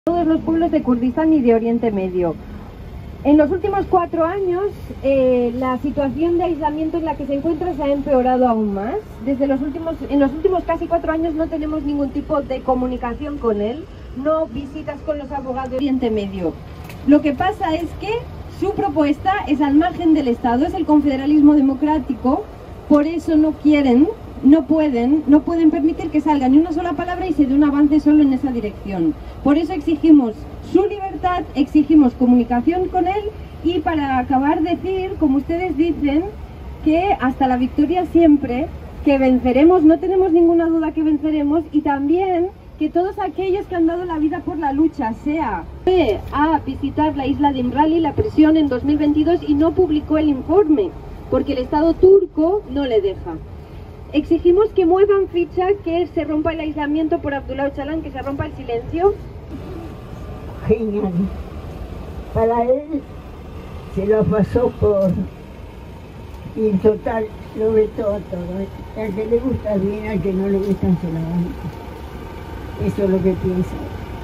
todos los pueblos de Kurdistán y de Oriente Medio. En los últimos 4 años, la situación de aislamiento en la que se encuentra se ha empeorado aún más. En los últimos casi 4 años no tenemos ningún tipo de comunicación con él, no visitas con los abogados de Oriente Medio. Lo que pasa es que su propuesta es al margen del Estado, es el confederalismo democrático, por eso no pueden permitir que salga ni una sola palabra y se dé un avance solo en esa dirección. Por eso exigimos su libertad, exigimos comunicación con él y para acabar decir, como ustedes dicen, que hasta la victoria siempre, que venceremos, no tenemos ninguna duda que venceremos, y también que todos aquellos que han dado la vida por la lucha, fue a visitar la isla de Imrali, la prisión, en 2022 y no publicó el informe, porque el Estado turco no le deja. Exigimos que muevan ficha, que se rompa el aislamiento por Abdullah Öcalan, que se rompa el silencio. Genial. Para él se lo pasó por... Y en total lo ve todo. Al que le gusta bien, al que no le gusta solamente. Eso es lo que piensa.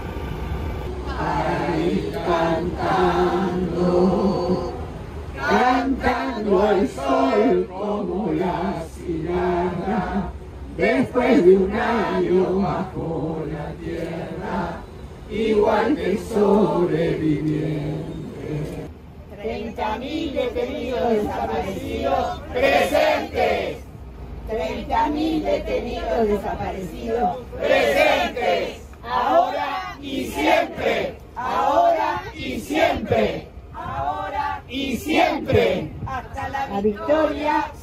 Ahí cantando al sol como la cigarra, después de un año bajo la tierra, igual que sobreviviente. 30.000 detenidos desaparecidos presentes. 30.000 detenidos desaparecidos presentes. Ahora y siempre. Ahora y siempre. Ahora y siempre. Hasta la victoria